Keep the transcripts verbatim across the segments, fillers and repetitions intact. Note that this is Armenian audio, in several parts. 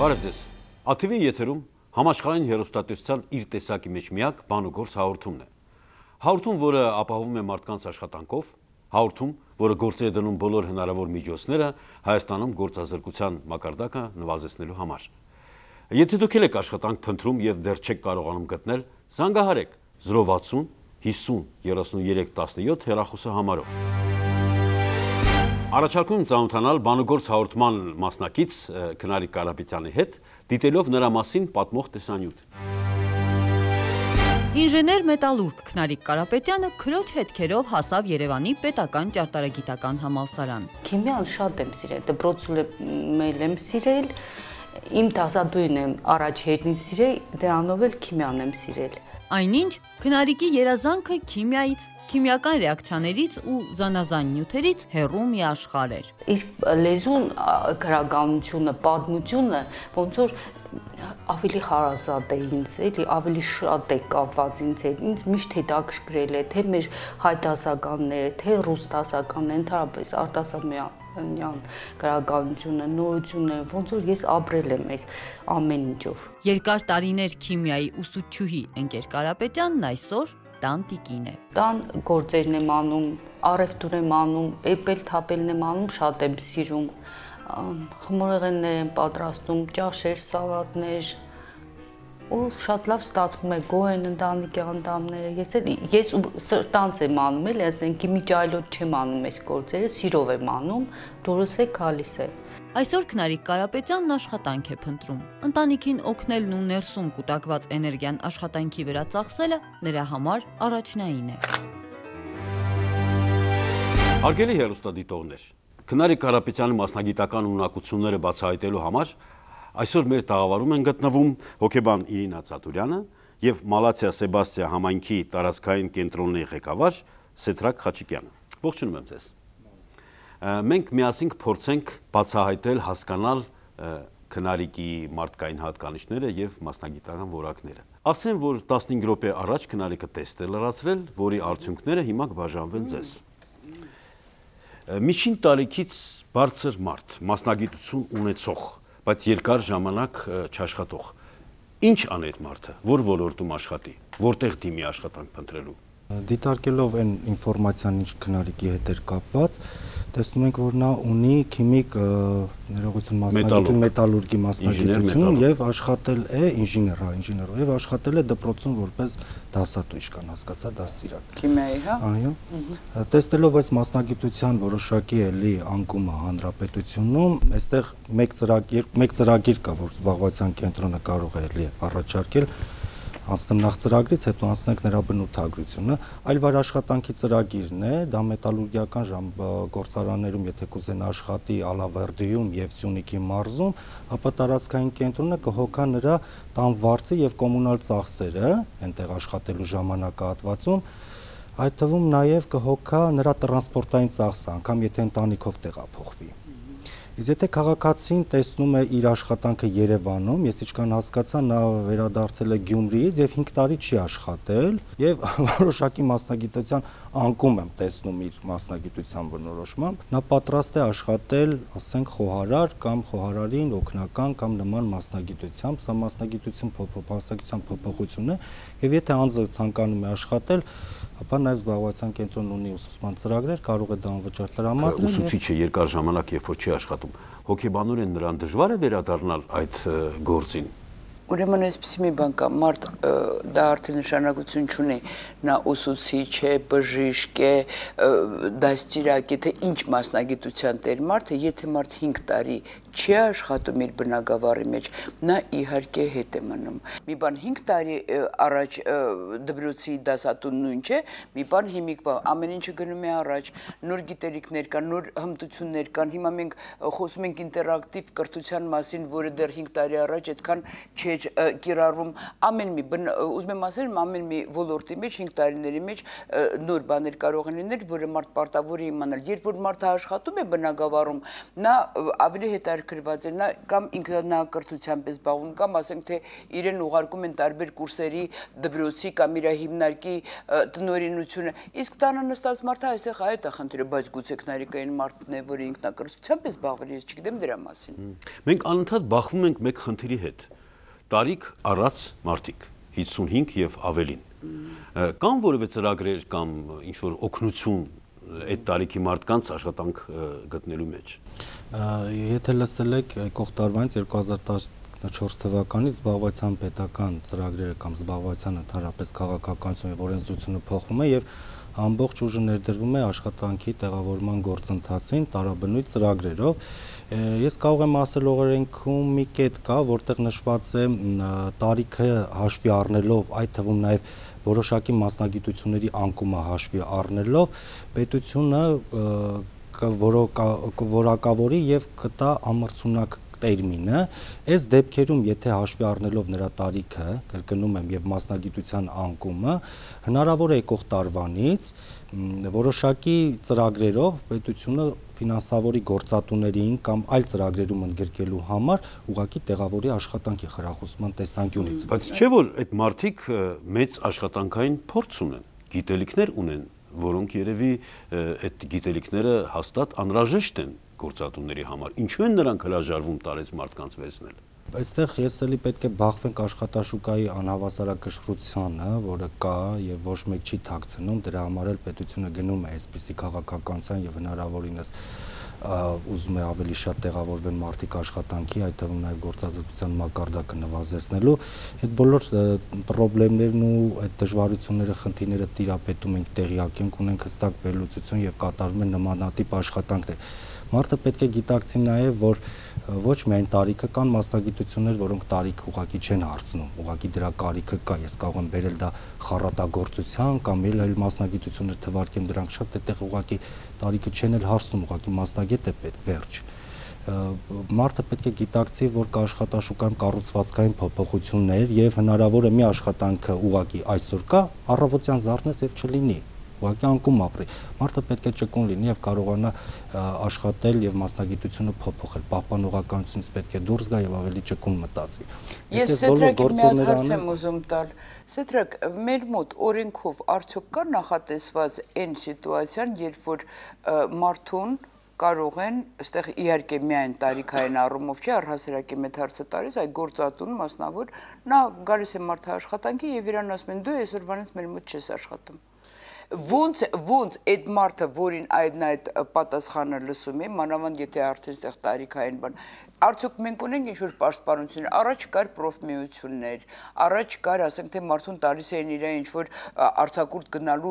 Բարև ձեզ։ A T V եթերում համաշխարհային հեռուստատեսության իր տեսակի մեջ միակ բան ու գործ հաղորդումն է։ Հաղորդում, որը ապահովում է մարդկանց աշխատանքով, հաղորդում, որը գործի է դնում բոլոր հնարավոր միջոցները Հայաստանում գործազրկության մակարդակը նվազեցնելու համար։ Եթե դուք եք աշխատանք փնտրում եւ դեռ չեք կարողանում գտնել, զանգահարեք zero վաթսուն հիսուն երեսունյոթ տասնյոթ հեռախոսահամարով։ Առաջարկում ծանոթանալ բանուգործ հաղորդման մասնակից Քնարիկ Կարապետյանի հետ, դիտելով նրա մասին պատմող տեսանյութ։ Ինժեներ մետալուրգ Քնարիկ Կարապետյանը քրոջ հետքերով հասավ Երևանի պետական ճարտարագիտական համալսարան։ Քիմիան շատ եմ սիրել, դպրոցում եմ սիրել, իմ դասադուին եմ առաջ հետին սիրել, դրանով էլ քիմիան եմ սիրել։ Այնինչ Քնարիկի երազանքը քիմիայից, քիմիական ռեակցիաներից ու զանազան նյութերից հեռու մի աշխարհ էր։ Իսկ լեզուն, գրականությունը, պատմությունը ոնց որ ավելի հարազատ է ինձ, էլի ավելի շատ է կապված ինձ հետ, ինձ միշտ հետաքրքրել է թե մեր հայ դասականները, թե ռուս դասականները, ընդհանրապես արտասահմանյան գրականությունը, նորությունը, ոնց որ ես ապրել եմ այս ամեն ինչով։ Երկար տարիներ քիմիայի ուսուցչուհի Ընկեր Կարապետյանն այսօր տան տիկին է։ Տան գործերն եմ անում, առևտուր եմ անում, էպել թափելն եմ անում, շատ եմ սիրում, խմորեղեններ եմ պատրաստում, ճաշեր, սալատներ, ու շատ լավ ստացվում է, գոհ են ընտանիքի անդամները, ես էլ ես սրտանց եմ անում, էլ ասենք մի ճայլոտ չեմ անում այս գործերը, սիրով եմ անում, դուրս է գալիս է։ Այսօր Քնարիկ Կարապետյանն աշխատանք է փնտրում։ Ընտանիքին օգնելն ու ներսում կուտակված էներգիան աշխատանքի վրա ծախսելը նրա համար առաջնային է։ Հարգելի հեռուստադիտողներ, Քնարիկ Կարապետյանի մասնագիտական ունակությունները բացահայտելու համար այսօր մեր տաղավարում են գտնվում հոգեբան Իրինա Ծատուրյանը եւ Մալացիա Սեբաստիա համայնքի տարածքային կենտրոնի ղեկավար Սեդրակ Խաչիկյանը։ Ողջունում եմ ձեզ։ Մենք միասին կփորձենք բացահայտել, հասկանալ Քնարիկի մարդկային հատկանիշները եւ մասնագիտական որակները։ Ասեմ, որ տասնհինգ րոպե առաջ Քնարիկը տեստ է լրացրել, որի արդյունքները հիմա կբաժանվեն ձեզ։ Միջին տարիքից բարձր մարդ, մասնագիտություն ունեցող, բայց երկար ժամանակ չաշխատող։ Ինչ անի այդ մարդը, որ ոլորտում աշխատի, որտեղ դիմի աշխատանք փնտրելու։ Դիտարկելով այն ինֆորմացիան, ինչ Քնարիկի հետ էր կապված, տեսնում ենք, որ նա ունի քիմիկ ներողություն մասնագիտություն, մետալուրգի մասնագիտություն եւ աշխատել է ինժեներ, հա, ինժեներ, եւ աշխատել է դպրոցում որպես դասատու, իշքան հասկացա, դասիրակ։ Քիմիայի, հա։ Այո։ Տեսնելով այս մասնագիտության որոշակի էլի անկումը հանրապետությունում, այստեղ մեկ ծրագիր, մեկ ծրագիր կա, որ զբաղվածության կենտրոնը կարող է էլի առաջարկել անցնեմ նախ ծրագրից, հետո անցնենք նրա բնութագրությունը, այլ վար աշխատանքի ծրագիրն է, դա մետալուրգիական գործարաններում, եթե կուզեն աշխատի Ալավերդիում եւ Սյունիքի մարզում, ապա տարածքային կենտրոնը կհոգա նրա տան վարձը եւ կոմունալ ծախսերը, այնտեղ աշխատելու ժամանակահատվածում, այդ թվում նաեւ կհոգա նրա տրանսպորտային ծախսը, անգամ եթե ընտանիքով տեղափոխվի։ Իսկ եթե քաղաքացին տեսնում է իր աշխատանքը Երևանում, ես ինչքան հասկացա, նա վերադարձել է Գյումրիից եւ հինգ տարի չի աշխատել եւ որոշակի մասնագիտության անկում եմ տեսնում իր մասնագիտության բնորոշմամբ, նա պատրաստ է աշխատել, ասենք, խոհարար կամ խոհարարին օգնական կամ նման մասնագիտությամբ, սա մասնագիտություն փոփոխության փոփոխություն է եւ եթե անձը ցանկանում է աշխատել, ապա նաև զբաղվածության կենտրոնն ունի ուսուցման ծրագրեր, կարող է դա անվճար տրամադրել։ Ուսուցիչը երկար ժամանակ երբ որ չի աշխատում, հոգեբանորեն նրան դժվար է վերադառնալ այդ գործին։ Ուրեմն այսպեսի մի բան կա, մարդ դա արդեն նշանակություն չունի, նա ուսուցիչ է, բժիշկ է, դաստիարակ է, թե ինչ մասնագիտության տեր մարդը, եթե մարդ հինգ տարի չի աշխատում իր բնակավարի մեջ, նա իհարկե հետ է մնում։ Մի բան հինգ տարի առաջ դպրոցի դասատուն նույն չէ, մի բան հիմիկվա, ամեն ինչը գնում է առաջ, նոր գիտելիքներ կան, նոր հմտություններ կան, հիմա մենք խոսում ենք ինտերակտիվ կրթության մասին, որը դեռ հինգ տարի առաջ այդքան չէր կիրառվում, ամեն մի, ուզում եմ ասել, ամեն մի ոլորտի մեջ, հինգ տարիների մեջ նոր բաներ կարող են լինել, որը մարդ պարտավոր է իմանալ։ Երբ որ մարդը աշխատում է բնակավարում, նա ավելի հետարքիր հետաքրքրված է, նա կամ ինքնակրթությամբ է զբաղվում, կամ ասենք թե իրեն ուղարկում են տարբեր կուրսերի դպրոցի կամ իր հիմնարկի տնօրինությունը, իսկ տանը նստած մարդը այստեղ այդ է խնդիրը, բայց գուցե քնարիկային մարդն է, որը ինքնակրթությամբ է զբաղվել, ես չգիտեմ դրա մասին։ Մենք անընդհատ բախվում ենք մեկ խնդիրի հետ։ Տարիք առած մարդիկ, հիսունհինգ եւ ավելին։ Կամ որևէ ծրագրեր կամ ինչ որ օգնություն այդ տարիքի մարդկանց աշխատանք գտնելու մեջ։ Եթե լսել եք եկող տարվանից երկու հազար տասնչորս թվականից զբաղվածության պետական ծրագրերը կամ զբաղվածության ընդհանրապես քաղաքականությունը եւ օրենսդրությունը փոխվում է եւ ամբողջ ուժը ներդրվում է աշխատանքի տեղավորման գործընթացին տարաբնույթ ծրագրերով։ Ես կարող եմ ասել օրենքում մի կետ կա, որտեղ նշված է տարիքը հաշվի առնելով, այդ թվում նաև որոշակի մասնագիտությունների անկումը հաշվի առնելով, պետությունը որակավորի եւ կտա ամրցունակ տերմինը, այս դեպքերում, եթե հաշվի առնելով նրա տարիքը, կրկնում եմ, եւ մասնագիտության անկումը, հնարավոր է եկող տարվանից որոշակի ծրագրերով պետությունը ֆինանսավորի գործատուներին կամ այլ ծրագրերում ընդգրկելու համար ուղղակի տեղավորի աշխատանքի խրախուսման տեսանկյունից։ Բայց չէ՞ որ այդ մարդիկ մեծ աշխատանքային փորձ ունեն, գիտելիքներ ունեն, որոնք երևի այդ գիտելիքները հաստատ անհրաժեշտ են գործատուների համար։ Ինչու են նրանք հրաժարվում տարեց մարդկանց վերցնել։ Այստեղ ես էլի պետք է բախվենք աշխատաշուկայի անհավասարակշռությանը, որը կա եւ ոչ մեկ չի թաքցնում, դրա համար էլ պետությունը գնում է այսպիսի քաղաքականության եւ հնարավորինս ուզում է ավելի շատ տեղավորվեն մարդիկ աշխատանքի, այդ թվում նաև գործազրկության մակարդակը նվազեցնելու, այդ բոլոր խնդիրներն ու այդ դժվարությունները, խնդիրները տիրապետում ենք, տեղյակ ենք, ունենք հստակ վերլուծություն եւ կատարվում են նմանատիպ աշխատանքներ։ Մարդը պետք է գիտակցի նաև, որ ոչ միայն տարիքը կան մասնագիտություններ, որոնք տարիք ուղղակի չեն հարցնում, ուղղակի դրա կարիքը կա, ես կարող եմ բերել դա խառատագործության կամ այլ մասնագիտություններ թվարկեմ, դրանք շատ այդտեղ ուղղակի տարիքը չեն էլ հարցնում, ուղղակի մասնագետ է պետք, վերջ։ Մարդը պետք է գիտակցի, որ կա աշխատաշուկայում կառուցվածքային փոփոխություններ եւ հնարավոր է մի աշխատանքը ուղղակի այսօր կա, առավոտյան զարթնես եւ չլինի։ Ուղղակի անկում ապրի։ Մարդը պետք է ճկուն լինի եւ կարողանա աշխատել եւ մասնագիտությունը փոփոխել։ Պահպանողականությունից պետք է դուրս գա եւ ավելի ճկուն մտածի։ Ես Սեդրակի մի հատ հարց եմ ուզում տալ։ Սեդրակ, մեր մոտ օրենքով արդյոք կա նախատեսված այն սիտուացիան, երբ որ մարդուն կարող են, այստեղ իհարկե միայն տարիքային առումով չի, առհասարակի մեծ հարցը տալիս, այ գործատուն մասնավոր, նա գալիս է մարդը աշխատանքի եւ իրան ասում են դու այսօրվանից մեր մոտ չես աշխատում։ Ոնց ոնց այդ մարդը, որին այդ այդ պատասխանը լսում է, մանավանդ եթե արդեն այդտեղ տարիքային բան, արդյոք մենք ունենք ինչ-որ պաշտպանություններ, առաջ կար պրոֆմիություններ, առաջ կար, ասենք թե մարդուն տալիս էին իր ինչ-որ արձակուրդ գնալու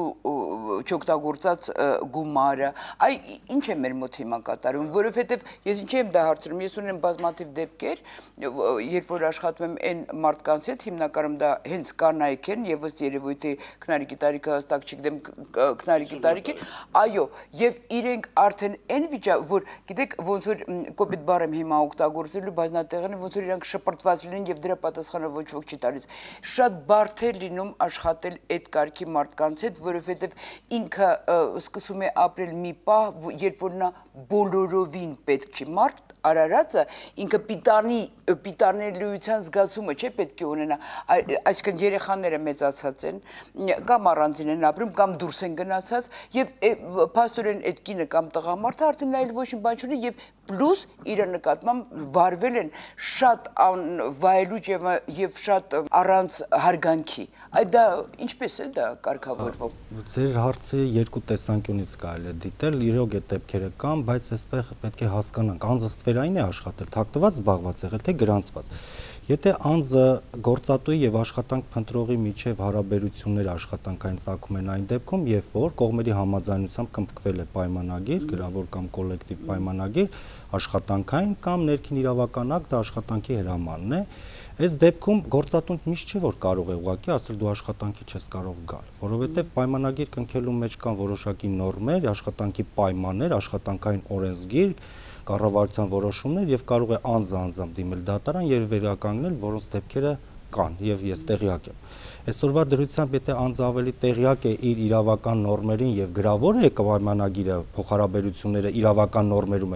չօգտագործած գումարը, այ ինչ է մեր մոտ հիմա կատարում, որովհետև ես ինչ եմ դա հարցնում, ես ունեմ բազմաթիվ դեպքեր, երբ որ աշխատում եմ այն մարդկանց հետ, հիմնականում դա հենց կանայք են եւ ըստ երևույթի քնարիկի տարիքը հստակ չգիտեմ քնարիկի տարիքի, այո, եւ իրենք արդեն այն վիճակ, որ գիտեք ոնց որ կոպիտ բառ եմ հիմա օգտագործելու բազմատեղերին, ոնց որ իրանք շպրտված լինեն եւ դրա պատասխանը ոչ ոք չի տալիս։ Շատ բարդ է լինում աշխատել այդ կարգի մարդկանց հետ, որովհետեւ ինքը սկսում է ապրել մի պահ, երբ որ նա բոլորովին պետք չի մարդ արարածը ինքը պիտանի պիտանելիության զգացումը չէ պետք է ունենա, այսինքն երեխաները մեծացած են, կամ առանձին են ապրում, կամ դուրս են գնացած եւ փաստորեն այդ կինը կամ տղամարդը արդեն այլ ոչ մի բան չունի եւ պլյուս իր նկատմամբ վարվել են շատ վայելուչ եւ եւ շատ առանց հարգանքի։ Այդ դա ինչպես է դա կարգավորվում։ Ձեր հարցը երկու տեսանկյունից կարելի է դիտել, իրոք այդ դեպքերը կան, բայց այստեղ պետք է հասկանանք, անձը ստվերային է աշխատել, թաքնված զբաղված եղել թե գրանցված։ Եթե անձը գործատուի եւ աշխատանք փնտրողի միջև հարաբերություններ աշխատանքային ծագում են այն դեպքում, երբ որ կողմերի համաձայնությամբ կնքվել է պայմանագիր, գրավոր կամ կոլեկտիվ պայմանագիր, աշխատանքային կամ ներքին իրավական ակտ դա աշխատանքի հրամանն է, այս դեպքում գործատուն միշտ չէ որ կարող է ուղղակի ասել դու աշխատանքի չես կարող գալ, որովհետեւ պայմանագիր կնքելու մեջ կան որոշակի նորմեր, աշխատանքի պայմաններ, աշխատանքային օրենսգիր, կառավարության որոշումներ եւ կարող է անձը անձամբ դիմել դատարան եւ վերականգնել, որոնց դեպքերը կան եւ ես տեղյակ եմ։ Այսօրվա դրությամբ եթե անձը ավելի տեղյակ է իր իրավական նորմերին եւ գրավոր է պայմանագիրը, փոխհարաբերությունները իրավական նորմերում են,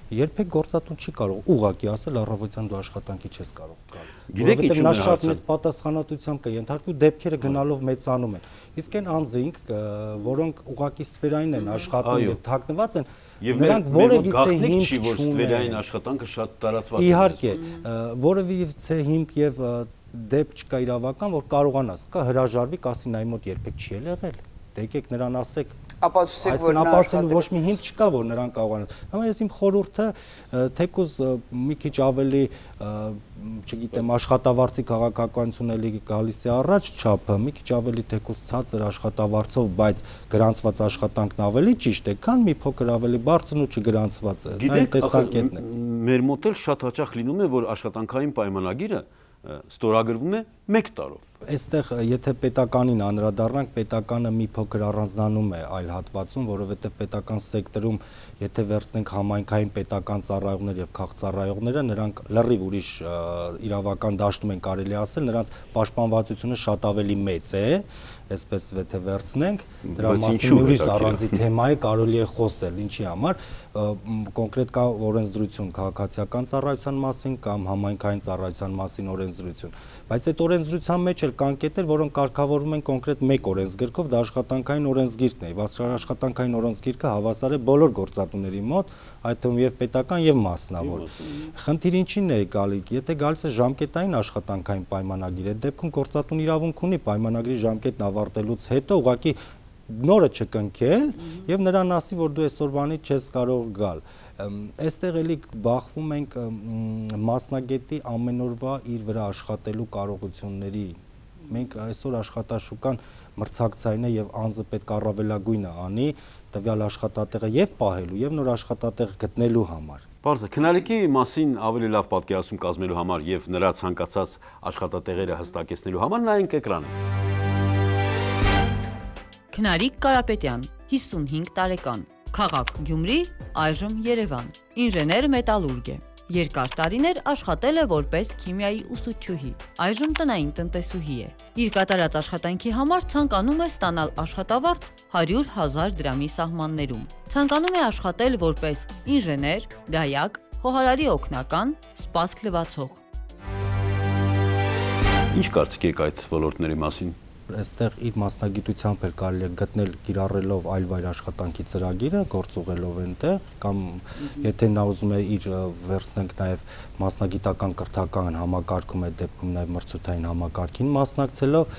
երբեք գործատուն չի կարող ուղղակի ասել առավոտյան դու աշխատանքի չես կարող գալ։ Գիտեք ինչու՞ նա է շատ հարցը։ մեծ պատասխանատվությամբ կենթարկվի, դեպքերը գնալով մեծանում են։ Իսկ այն անձինք, որոնք ուղղակի ստվերային են աշխատում եւ թաքնված են, նրանք որևիցե հիմք չի, որ ստվերային աշխատանքը շատ տարածված է։ Իհարկե, որևիցե հիմք եւ դեպք չկա իրավական, որ կարողանաս, կա հրաժարվի, կասի նայ մոտ երբեք չի եղել։ Դե եկեք նրան ասեք, ապացուցեք, որ նա ապացուցելու ոչ մի հիմք չկա, որ նրան կարողանան։ Համա ես իմ խորհուրդը թեկուզ մի քիչ ավելի, չգիտեմ, աշխատավարձի քաղաքականություն էլի գալիս է առաջ չափը, մի քիչ ավելի թեկուզ ցածր աշխատավարձով, բայց գրանցված աշխատանքն ավելի ճիշտ է, քան մի փոքր ավելի բարձր ու չգրանցված։ Դա տեսակետն է։ Մեր մոտ էլ շատ հաճախ լինում է, որ աշխատանքային պայմանագիրը ստորագրվում է մեկ տարով։ Այստեղ եթե պետականին անդրադառնանք, պետականը մի փոքր առանձնանում է այլ հատվածում, որովհետև պետական սեկտորում, եթե վերցնենք համայնքային պետական ծառայողներ եւ քաղծառայողները, նրանք լրիվ ուրիշ իրավական դաշտում են կարելի ասել, նրանց պաշտպանվածությունը շատ ավելի մեծ է, այսպես եթե վերցնենք, դրա մասին ուրիշ առանձին թեմա է, կարելի է խոսել, ինչի համար, կոնկրետ կա օրենսդրություն քաղաքացիական ծառայության մասին կամ համայնքային ծառայության մասին օրենսդրություն, բայց այդ օրենսդրության մեջ էլ կան կետեր, որոնք կարգավորվում են կոնկրետ մեկ օրենսգրքով, դա աշխատանքային օրենսգիրքն է, եւ աշխատանքային օրենսգիրքը հավասար է բոլոր գործատուների մոտ, այդ թվում եւ պետական եւ մասնավոր։ Խնդիրը ինչին է գալի, եթե գալիս է ժամկետային աշխատանքային պայմանագիր, այդ դեպքում գործատուն իրավունք ունի պայմանագրի ժամկետն ավարտելուց հետո ուղղակի նորը չկնքել եւ նրան ասի, որ դու այսօրվանից չես կարող գալ։ Այստեղ էլի բախվում ենք մասնագետի ամենօրվա իր վրա աշխատելու կարողությունների։ Մենք այսօր աշխատաշուկան մրցակցային է եւ անձը պետք է առավելագույնը անի տվյալ աշխատատեղը եւ պահելու եւ նոր աշխատատեղ գտնելու համար։ Պարզ է, քննարկի մասին ավելի լավ պատկերացում կազմելու համար եւ նրա ցանկացած աշխատատեղերը հստակեցնելու համար նայենք էկրանը։ Քնարիկ Կարապետյան, հիսունհինգ տարեկան, քաղաք Գյումրի, այժմ Երևան, ինժեներ մետալուրգ է։ Երկար տարիներ աշխատել է որպես քիմիայի ուսուցչուհի, այժմ տնային տնտեսուհի է։ Իր կատարած աշխատանքի համար ցանկանում է ստանալ աշխատավարձ հարյուր հազար դրամի սահմաններում։ Ցանկանում է աշխատել որպես ինժեներ, դայակ, խոհարարի օգնական, սպասք լվացող։ Ինչ կարծիք եք այդ ոլորտների մասին։ Այստեղ իր մասնագիտությամբ էլ կարելի է գտնել գիրառելով այլ վայր աշխատանքի ծրագիրը, գործուղելով այնտեղ, կամ եթե նա ուզում է իր վերցնենք նաև մասնագիտական կրթական համակարգում այդ դեպքում նաև մրցութային համակարգին մասնակցելով,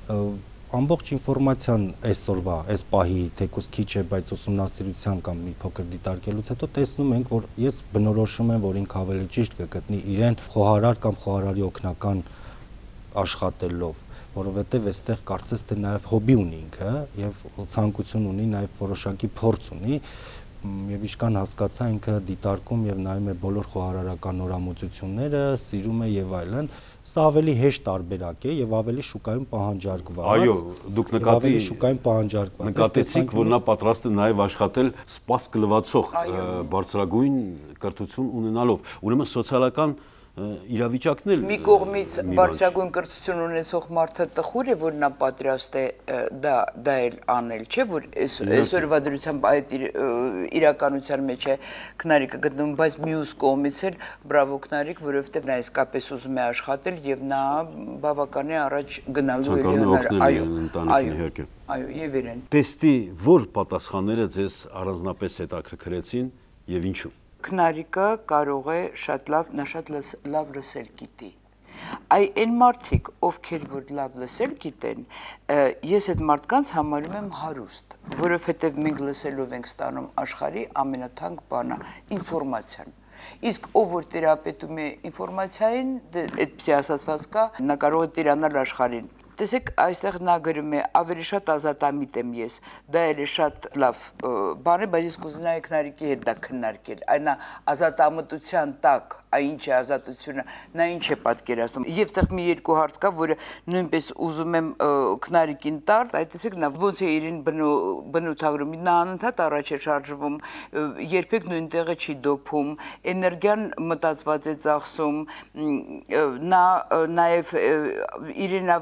ամբողջ ինֆորմացիան այսօրվա, այս պահի թեկուզ քիչ է, բայց ուսումնասիրության կամ մի փոքր դիտարկելուց հետո տեսնում ենք, որ ես բնորոշում եմ, որ ինքը ավելի ճիշտ կգտնի իրեն խոհարար կամ խոհարարի օգնական աշխատելով, որովհետև այստեղ կարծես թե նաև հոբի ունի ինքը եւ ցանկություն ունի, նաև որոշակի փորձ ունի եւ իշքան հասկացա ինքը դիտարկում եւ նայում է բոլոր խոհարարական նորամուծությունները, սիրում է եւ այլն, սա ավելի հեշտ տարբերակ է եւ ավելի շուկայում պահանջարկված։ Այո, դուք նկատի շուկայում պահանջարկված։ Նկատեցիք, որ նա պատրաստ է նաև աշխատել սպասք լվացող բարձրագույն կրթություն ունենալով։ Ուրեմն սոցիալական իրավիճակն էլ մի կողմից բարձրագույն կրթություն ունեցող մարդը տխուր է, որ նա պատրաստ է դա դա էլ անել, չէ՞ որ այսօրվա դրությամբ այդ իրականության մեջ է քնարիկը գտնվում, բայց մյուս կողմից էլ բրավո քնարիկ, որովհետև նա իսկապես ուզում է աշխատել եւ նա բավական է առաջ գնալու է այո, այո, եւ իրեն։ Տեստի որ պատասխանները ձեզ առանձնապես հետաքրքրեցին եւ ինչու։ Քնարիկը կարող է շատ լավ, նա շատ լավ լսել գիտի։ Այ այն մարդիկ, ովքեր որ լավ լսել գիտեն, ես այդ մարդկանց համարում եմ հարուստ, որովհետև մենք լսելով ենք ստանում աշխարհի ամենաթանկ բանը՝ ինֆորմացիան։ Իսկ ով որ տերապետում է ինֆորմացիային, այդպիսի ասացված կա, նա կարող է տիրանալ աշխարհին։ Տեսեք, այստեղ նա գրում է ավելի շատ ազատամիտ եմ ես, դա էլ է շատ լավ բան է, բայց ես կուզենայի քնարիկի հետ դա քննարկել, այն ազատամտության տակ, այն ինչ է ազատությունը, նա ինչ է պատկերացնում։ Եվ այստեղ մի երկու հարց կա, որը նույնպես ուզում եմ քնարիկին տալ, այդ տեսեք նա ոնց է իրեն բնութագրում, նա անընդհատ առաջ է շարժվում, երբեք նույն տեղը չի դոփում, էներգիան մտածված է ծախսում, նա նաև իրեն ավելի հաճ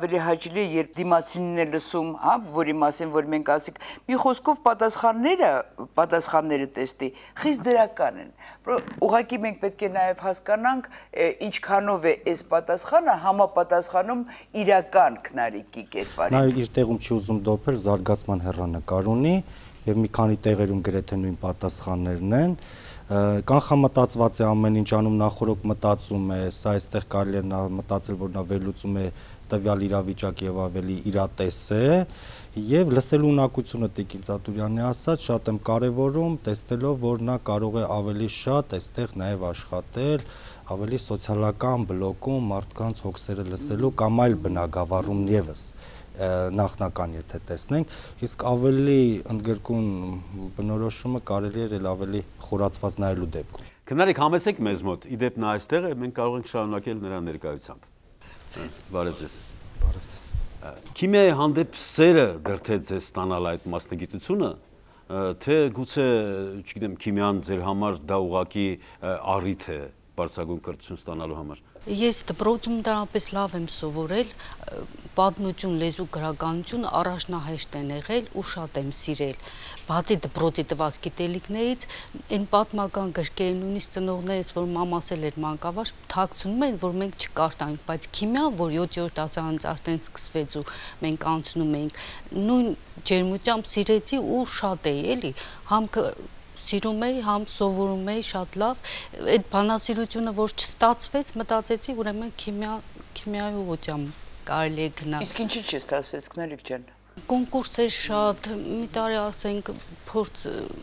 հաճելի է, երբ դիմացինն է լսում, հա, որի մասին որ մենք ասենք, մի խոսքով պատասխանները, պատասխանները տեստի խիստ դրական են։ Ուղղակի մենք պետք է նաև հասկանանք, ինչքանով է այս պատասխանը համապատասխանում իրական քննարկի կերպարին։ Նա իր տեղում չի ուզում դոփել, զարգացման հեռանկար ունի եւ մի քանի տեղերում գրեթե նույն պատասխաններն են։ Կանխամտածված է ամեն ինչ անում, նախորոք մտածում է, սա այստեղ կարելի է մտածել, որ նա վերլուծում է տվյալ իրավիճակ եւ ավելի իրատես է, եւ լսելու ունակությունը Տիկին Ծատուրյանի ասած շատ եմ կարեւորում, տեսնելով, որ նա կարող է ավելի շատ այստեղ նաեւ աշխատել, ավելի սոցիալական բլոկում մարդկանց հոգսերը լսելու կամ այլ բնագավառում եւս նախնական եթե տեսնենք, իսկ ավելի ընդգրկուն բնորոշումը կարելի է ավելի խորացված նայելու դեպքում։ Քնարիք համեցեք մեզ մոտ, իդեպ նա այստեղ է, մենք կարող ենք շարունակել նրա ներկայությամբ։ Բարև ձեզ։ Բարև ձեզ։ Քիմիայի հանդեպ սերը դրթե ձեզ ստանալ այդ մասնագիտությունը, թե գուցե, չգիտեմ, քիմիան ձեր համար դա ուղղակի առիթ է բարձրագույն կրթություն ստանալու համար։ Ես դպրոցում դրանպես լավ եմ սովորել, պատմություն, լեզու, գրականություն առաջնահերթ են եղել ու շատ եմ սիրել։ Բացի դպրոցի տված գիտելիքներից, այն պատմական գրքերը, նույնիսկ ծնողներս, որ մամասել էր մանկավարժ, թաքցնում են, որ մենք չկարդանք, բայց քիմիան, որ յոթերորդ դասարանից արդեն սկսվեց ու մենք անցնում էինք, նույն ջերմությամբ սիրեցի ու շատ էի, էլի, համ սիրում էի, համ սովորում էի շատ լավ, այդ բանասիրությունը, որ չստացվեց, մտածեցի, ուրեմն քիմիայի ուղղությամբ կարելի է գնալ։ Իսկ ինչի՞ չստացվեց, Քնարիք ջան։ Կոնկուրս էր շատ, մի տարի ասենք փորձ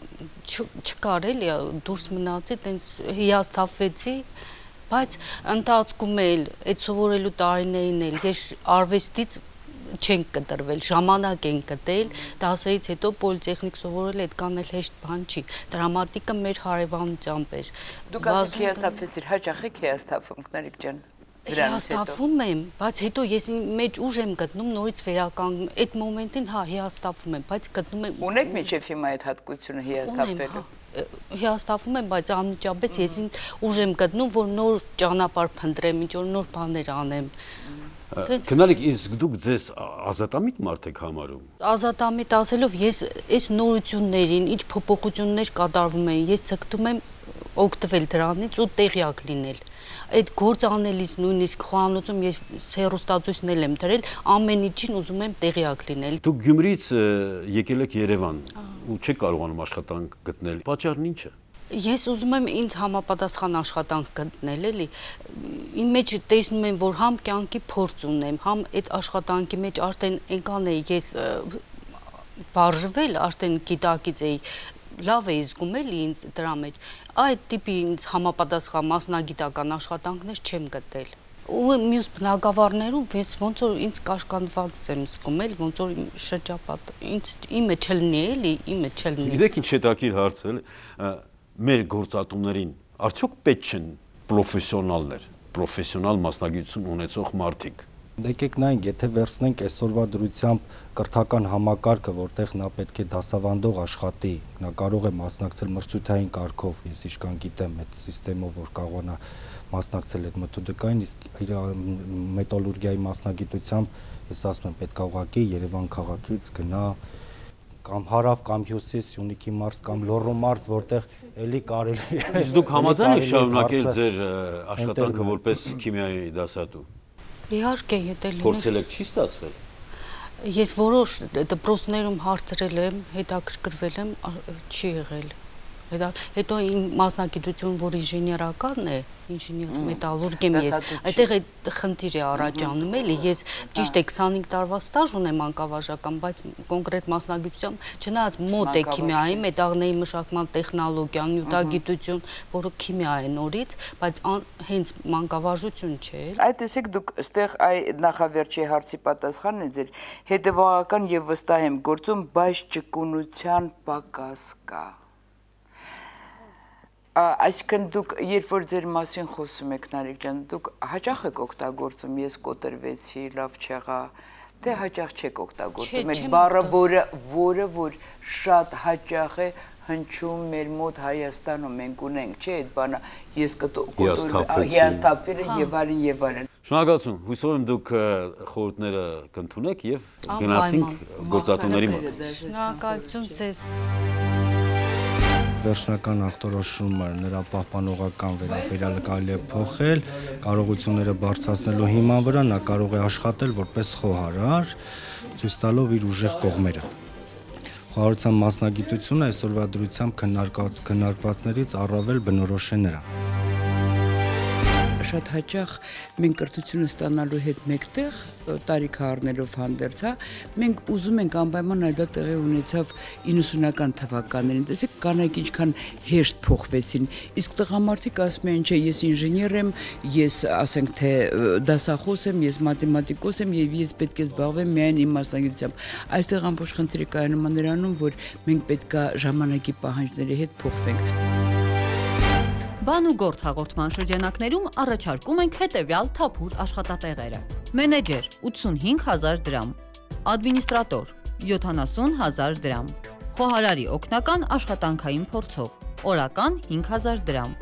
չկար էլի, դուրս մնացի, տենց հիասթափվեցի, բայց ընթացքում էլ այդ սովորելու տարիներին էլ ես արվեստից չենք կտրվել, ժամանակ են գտել, դասերից հետո պոլիտեխնիկ սովորել այդքան էլ հեշտ բան չի, դրամատիկը մեր հարևանությամբ էր։ Դուք ասեք հիասթափվեցիր, հաճախ եք հիասթափվում, Քնարիք ջան։ Հիասթափվում եմ, բայց հետո ես մեջ ուժ եմ գտնում նորից վերականգնում, այդ մոմենտին հա հիասթափվում եմ, բայց գտնում եմ։ Ունեք միջև հիմա այդ հատկությունը հիասթափվելու։ Հիասթափվում եմ, բայց անմիջապես ես ուժ եմ գտնում, որ նոր ճանապարհ փնտրեմ, ինչ որ նոր բաներ անեմ։ Քնարիք, իսկ դուք ձեզ ազատամիտ մարդ եք համարում։ Ազատամիտ ասելով, ես այս նորություններին, ինչ փոփոխություններ կատարվում են, ես ցկտում եմ օգտվել դրանից ու տեղյակ լինել։ Այդ գործ անելիս նույնիսկ խոհանոցում ես հեռուստացույցներ եմ դրել, ամեն ինչին ուզում եմ տեղյակ լինել։ Դուք Գյումրիից եկել եք Երևան ու չեք կարողանում աշխատանք գտնել։ Պատճառն ի՞նչ է։ Ես ուզում եմ ինձ համապատասխան աշխատանք գտնել, էլի։ Իմ մեջ տեսնում եմ, որ համ կյանքի փորձ ունեմ, համ այդ աշխատանքի մեջ արդեն այնքան է ես վարժվել, արդեն գիտակից էի, լավ էի զգում էլի ինձ դրա մեջ։ Այդ տիպի ինձ համապատասխան մասնագիտական աշխատանքներ չեմ գտել։ Ու մյուս բնակավարներում ես ոնց որ ինձ կաշկանդված եմ զգում, էլ ոնց որ շրջապատ ինձ իմը չլինի, էլի, իմը չլինի։ Գիտեք ինչ հետաքրքիր հարց է, մեր գործատուներին արդյոք պետք չեն պրոֆեսիոնալներ, պրոֆեսիոնալ մասնագիտություն ունեցող մարդիկ։ Եկեք նայենք, եթե վերցնենք այսօրվա դրությամբ կրթական համակարգը, որտեղ նա պետք է դասավանդող աշխատի, նա կարող է մասնակցել մրցութային կարգով, ես իշքան գիտեմ այդ համակարգով, որ կարողանա մասնակցել այդ մեթոդիկային, իսկ իր մետալուրգիայի մասնագիտությամբ ես ասում եմ պետք է ուղղակի Երևան քաղաքից գնա կամ հարավ կամ հյուսիս, Սյունիքի մարզ կամ Լոռու մարզ, որտեղ էլի կարելի է։ Իսկ դուք համաձայն եք շարունակել ձեր աշխատանքը որպես քիմիայի դասատու։ Իհարկե, եթե լինի։ Փորձել եք, չի ստացվել։ Ես որոշ դպրոցներում հարցրել եմ, հետաքրքրվել եմ, չի եղել։ Հետո իմ մասնագիտություն, որ ինժեներական է, ինժեներ մետալուրգ եմ ես, այդտեղ այդ խնդիր է առաջանում էլի, ես ճիշտ է քսանհինգ տարվա ստաժ ունեմ մանկավարժական, բայց կոնկրետ մասնագիտությամբ չնայած մոտ է քիմիայի, մետաղների մշակման տեխնոլոգիա, նյութագիտություն, որը քիմիա է նորից, բայց հենց մանկավարժություն չէ։ Այդ տեսեք դուք այստեղ այ նախավերջի հարցի պատասխանն է ձեր հետևողական եւ վստահ եմ գործում, բայց ճկունության պակաս կա։ Այսինքն դուք երբ որ ձեր մասին խոսում եք Նարեկ ջան, դուք հաճախ եք օգտագործում ես կոտրվեցի, լավ չեղա, թե հաճախ չեք օգտագործում այդ բառը, որը որը որ շատ հաճախ է հնչում մեր մոտ Հայաստանում մենք ունենք, չէ, այդ բանը ես Հիասթափվեցին։ հիասթափվել եւ այլն եւ այլն։ Շնորհակալություն։ Հույսով եմ դուք խորհուրդները կընդունեք եւ գնացինք գործատուների մոտ։ Շնորհակալություն ձեզ։ Վերջնական ախտորոշումը նրա պահպանողական վերաբերյալը կարելի է փոխել, կարողությունները բարձրացնելու հիման վրա նա կարող է աշխատել որպես խոհարար, ցույց տալով իր ուժեղ կողմերը։ Խոհարարության մասնագիտությունը այսօրվա դրությամբ քննարկված քննարկվածներից առավել բնորոշ է նրա։ Շատ հաճախ մենք կրթությունը ստանալու հետ մեկտեղ տարիքը առնելով հանդերձ, հա, մենք ուզում ենք անպայման այդ տեղի ունեցավ իննսունական թվականներին, տեսեք կանայք ինչքան հեշտ փոխվեցին, իսկ տղամարդիկ ասում են, չէ, ես ինժեներ եմ, ես ասենք թե դասախոս եմ, ես մաթեմատիկոս եմ եւ ես պետք է զբաղվեմ միայն իմ մասնագիտությամբ։ Այստեղ ամբողջ խնդիրը կայանում է նրանում, որ մենք պետքա ժամանակի պահանջների հետ փոխվենք։ Բան ու գործ հաղորդման շրջանակներում առաջարկում ենք հետևյալ թափուր աշխատատեղերը։ Մենեջեր ութսունհինգ հազար դրամ, ադմինիստրատոր յոթանասուն հազար դրամ, խոհարարի օգնական աշխատանքային փորձով, օրական հինգ հազար դրամ։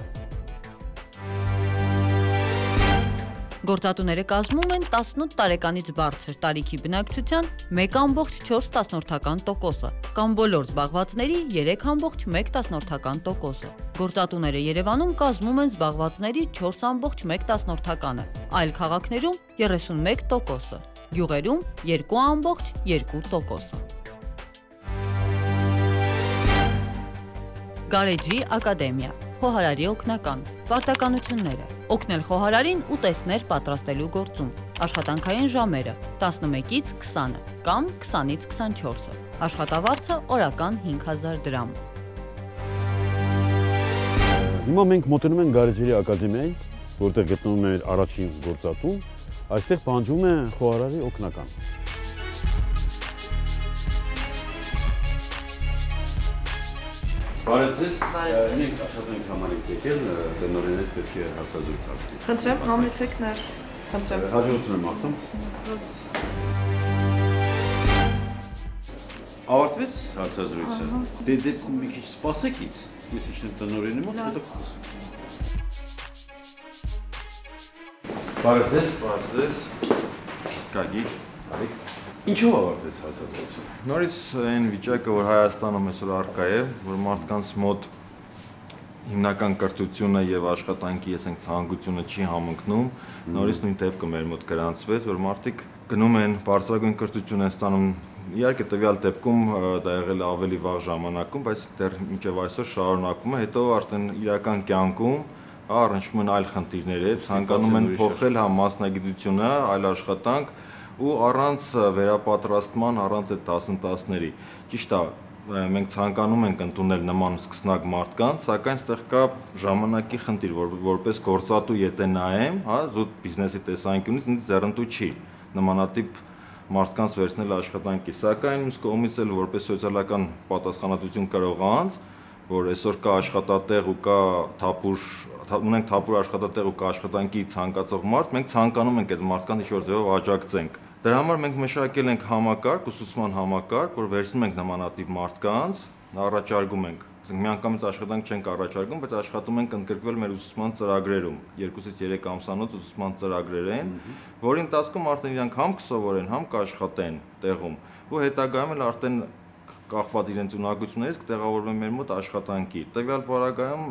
Գործատուները կազմում են տասնութ տարեկանից բարձր տարիքի բնակչության մեկ ամբողջ չորս տասնորդական տոկոսը կամ բոլոր զբաղվածների երեք ամբողջ մեկ տասնորդական տոկոսը։ Գործատուները Երևանում կազմում են զբաղվածների չորս ամբողջ մեկ տասնորդականը, այլ քաղաքներում երեսունմեկ տոկոսը, գյուղերում երկու ամբողջ երկու տոկոսը։ Գարեջի ակադեմիա, խոհարարի օգնական, պարտականությունները, օգնել խոհարարին ուտեստներ պատրաստելու գործում, աշխատանքային ժամերը տասնմեկից քսանը կամ քսանից քսանչորսը, աշխատավարձը օրական հինգ հազար դրամ։ Հիմա մենք մոտենում ենք Գարեջերի ակադեմիային, որտեղ գտնվում է առաջին գործատուն, այստեղ պահանջվում է խոհարարի օգնական։ Բարև ձեզ, մենք աշխատանքի համար ենք եկել, տնօրենը պետք է հարցազրույց անցնի։ Խնդրեմ, համեցեք ներս։ Խնդրեմ։ Հաջողություն եմ աղթում։ Ավարտվեց հարցազրույցը։ Դե դեպքում մի քիչ սպասեք ինձ, ես իջնեմ տնօրենի մոտ, հետո խոսենք։ Բարև ձեզ։ Բարև ձեզ։ Գագիկ, արեք։ Ինչու ավարտվեց հարցազրույցը։ Նորից այն վիճակը, որ Հայաստանում այսօր առկա է, որ մարդկանց մոտ հիմնական կրթությունը եւ աշխատանքի ասենք ցանկությունը չի համընկնում, նորից նույն դեպքը մեր մոտ գրանցվեց, որ մարդիկ գնում են բարձրագույն կրթություն են ստանում, իհարկե տվյալ դեպքում դա եղել է ավելի վաղ ժամանակում, բայց դեռ մինչեւ այսօր շարունակվում է, հետո արդեն իրական կյանքում առնչվում են այլ խնդիրներ, ցանկանում են փոխել հա մասնագիտությունը, այլ աշխատանք ու առանց վերապատրաստման, առանց այդ դասընթացների։ Ճիշտ է, մենք ցանկանում ենք ընդունել նման սկսնակ մարդկանց, սակայն այստեղ կա ժամանակի խնդիր, որ որպես գործատու եթե նայեմ, հա, զուտ բիզնեսի տեսանկյունից ինձ ձեռնտու չի նմանատիպ մարդկանց վերցնել աշխատանքի, սակայն մյուս կողմից էլ որպես սոցիալական պատասխանատվություն կրող անձ, որ այսօր կա աշխատատեղ ու կա թափուր, ունենք թափուր աշխատատեղ ու կա աշխատանքի ցանկացող մարդ, մենք ցանկանում ենք այդ մարդկանց ինչ-որ ձևով աջակցենք։ Դրա համար մենք մշակել ենք համակարգ, ուսուցման համակարգ, որ վերցնում ենք նմանատիպ մարդկանց, առաջարկում ենք, ասենք միանգամից աշխատանք չենք առաջարկում, բայց աշխատում ենք ընդգրկվել մեր ուսուցման ծրագրերում, երկուսից երեք ամսանոց ուսուցման ծրագրեր են, որի ընթացքում արդեն իրանք համ կսովորեն, համ կաշխատեն տեղում, ու հետագայում էլ արդեն կախված իրենց ունակություններից կտեղավորվեն մեր մոտ աշխատանքի։ Տվյալ պարագայում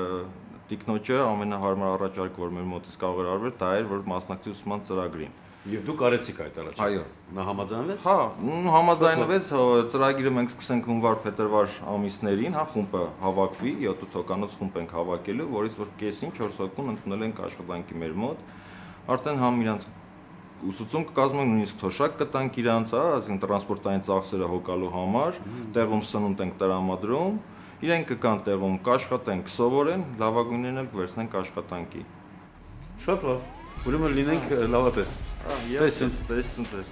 տիկնոջը ամենահարմար առաջարկը, որ մեր մոտից կարող էր արվել, դա էր, որ մասնակցի ուսուցման ծրագրին։ Եվ դուք արեցիք այդ առաջարկը։ Այո։ Նա համաձայնվեց։ Հա, համաձայնվեց, ծրագիրը մենք սկսենք հունվար-փետրվար ամիսներին, հա, խումբը հավաքվի, յոթ հոգանոց խումբ ենք հավաքելու, որից որ կեսին չորս հոգուն ընդունել ենք աշխատանքի մեր մոտ։ Արդեն համ իրանց ուսուցում կկազմենք, նույնիսկ թոշակ կտանք իրանց, հա, այսինքն տրանսպորտային ծախսերը հոգալու համար, տեղում սնունդ ենք տրամադրում, իրենք կգան տեղում կաշխատեն, կսովորեն, լավագույններն էլ կվերցնենք աշխատանքի։ Շատ լավ։ Ուրեմն լինենք լավատես։ Տեսություն, տեսություն, տես։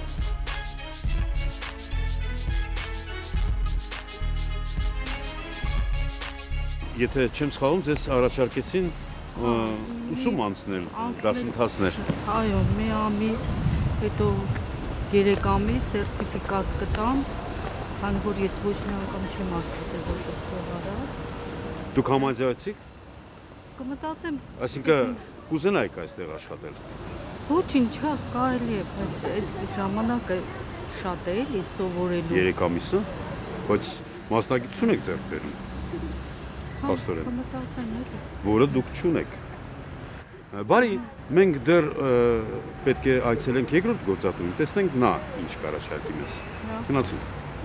Եթե չեմ սխալվում, ձեզ առաջարկեցին ուսում անցնել, դասընթացներ։ Այո, մի ամիս, հետո երեք ամիս սերտիֆիկատ կտամ, քանի որ ես ոչ մի անգամ չեմ աշխատել որպես խոհարար։ Դուք համաձայնեցիք։ Կմտածեմ, Այսինքն կուզենայիք այստեղ աշխատել։ ոչինչ, հա, կարելի է, բայց այդ ժամանակը շատ է էլի սովորելու։ երեք ամիսը, բայց մասնագիտություն եք ձեռք բերում։ Փաստորեն, Կմտածեմ էլի։ որը դուք չունեք։ Բարի, մենք դեռ ը, պետք է այցելենք երկրորդ գործատունին, տեսնենք նա ինչ կառաջարկի մեզ։ Գնացինք։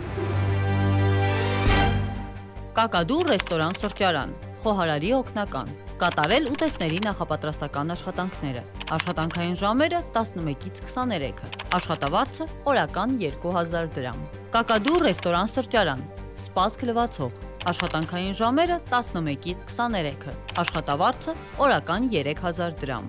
Կակադու ռեստորան սրճարան, խոհարարի օգնական, կատարել ուտեստների նախապատրաստական աշխատանքները, աշխատանքային ժամերը տասնմեկից քսաներեքը, աշխատավարձը օրական երկու հազար դրամ։ Կակադու ռեստորան սրճարան, սպասք լվացող, աշխատանքային ժամերը տասնմեկից քսաներեքը, աշխատավարձը օրական երեք հազար դրամ։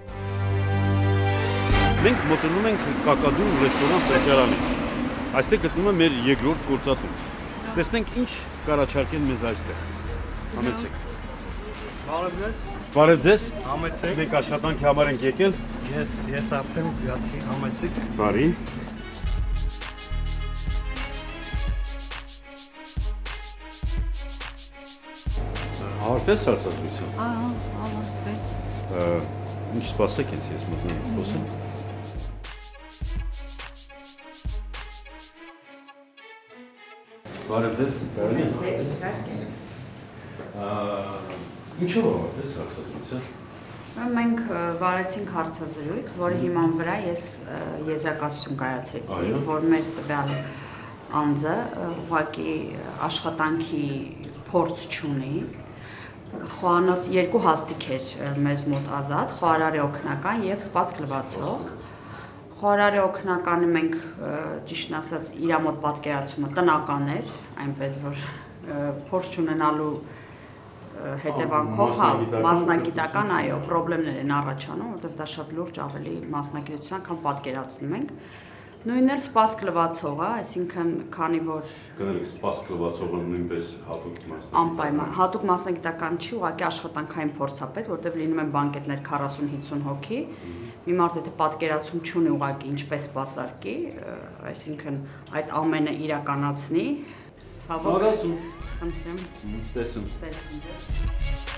Մենք մոտենում ենք Կակադու ռեստորան սրճարանին։ Այստեղ գտնվում է մեր երկրորդ գործատուն։ Տեսնենք ինչ կառաջարկեն մեզ այստեղ։ Համեցեք։ Բարև ձեզ։ Բարև ձեզ։ Համեցեք։ Մենք աշխատանքի համար ենք եկել։ Ես ես արդեն զգացի, համեցեք։ Բարի։ Արդեն հարցազրույցը։ Ահա, ավարտվեց։ Ինչ սպասեք ինձ ես մտնում խոսեմ։ Բարև ձեզ։ Բարև ձեզ։ Ինչով ավարտվեց հարցազրույցը։ Մենք վարեցինք հարցազրույց, որի հիման վրա ես եզրակացություն կայացրեցի, որ մեր տվյալ անձը ուղղակի աշխատանքի փորձ չունի։ Խոհանոց երկու հաստիք էր մեզ մոտ ազատ, խոհարարի օգնական եւ սպասք լվացող։ Խոհարարի օգնականը մենք ճիշտն ասած իր մոտ պատկերացումը տնական էր, այնպես որ փորձ չունենալու հետևանքով հա մասնագիտական այո խնդիրներ են առաջանում, որովհետև դա շատ լուրջ ավելի մասնագիտության, քան պատկերացնում ենք։ Նույնն էլ սպասք լվացողը, այսինքն քանի որ կներեք սպասք լվացողը նույնպես հատուկ մասնագիտական անպայման հատուկ մասնագիտական չի, ուղղակի աշխատանքային փորձապետ, որովհետև լինում են բանկետներ քառասուն-հինգսուն հոգի, մի մարդ եթե պատկերացում չունի ուղղակի ինչպես սպասարկի, այսինքն այդ ամենը իրականացնի, ցավոք խնդրեմ տեսում տեսնում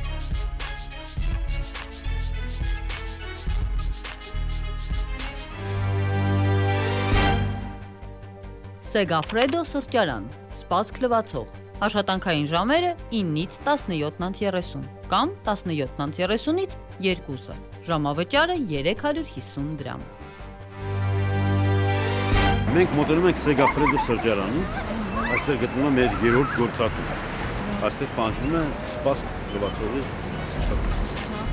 Սեգաֆրեդո սրճարան, սպասք լվացող, աշխատանքային ժամերը իննից տասնյոթ երեսուն կամ տասնյոթ երեսունից երկուսը, ժամավճարը երեք հարյուր հիսուն դրամ։ Մենք մոտենում ենք Սեգաֆրեդո սրճարանին, այստեղ գտնվում է մեր երրորդ գործատունը։ Այստեղ պահանջվում է սպասք լվացողի աշխատանք։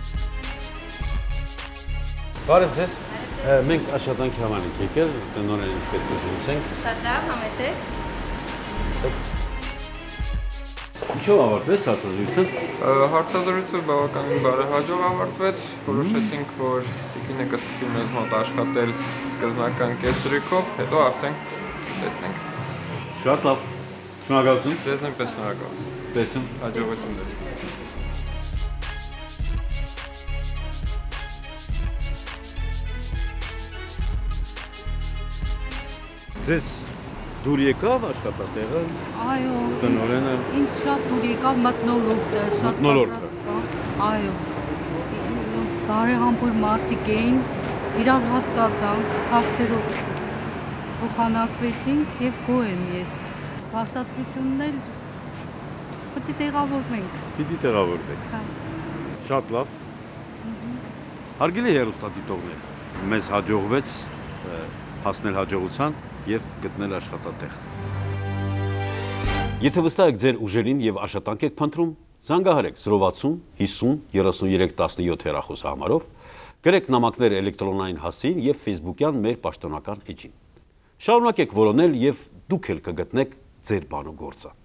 Բարև ձեզ։ Մենք աշխատանքի համար ենք եկել, տնօրենին պետք է զրուցենք։ Շատ լավ, համեցեք։ Ինչով ավարտվեց հարցազրույցը։ Հարցազրույցը բավականին բարեհաջող ավարտվեց, որոշեցինք, որ տիկինը կսկսի մեզ մոտ աշխատել սկզբնական կեստրիկով, հետո արդեն տեսնենք։ Շատ լավ։ Շնորհակալություն։ Ձեզ նույնպես շնորհակալություն։ Տեսում։ Հաջողություն ձեզ։ Ձեզ դուր եկավ աշխատատեղը։ Այո։ Տնօրենը։ Ինձ շատ դուր եկավ մթնոլորտը, շատ մթնոլորտը։ Այո։ Բարեհամբույր մարդիկ էին, իրար հասկացանք, հարցերով փոխանակվեցինք եւ գոհ եմ ես։ Հարցադրությունն էլ պետք է տեղավորվենք։ Պիտի տեղավորվեք։ Հա։ Շատ լավ։ Հարգելի հեռուստադիտողներ, մեզ հաջողվեց հասնել հաջողության եւ գտնել աշխատատեղ։ Եթե վստահ եք ձեր ուժերին եւ աշխատանք եք փնտրում, զանգահարեք zero sixty fifty thirty-three seventeen հեռախոսահամարով, գրեք նամակներ էլեկտրոնային հասցեին եւ Facebook-յան մեր պաշտոնական էջին։ Շարունակեք որոնել եւ դուք էլ կգտնեք ձեր բանու գործը։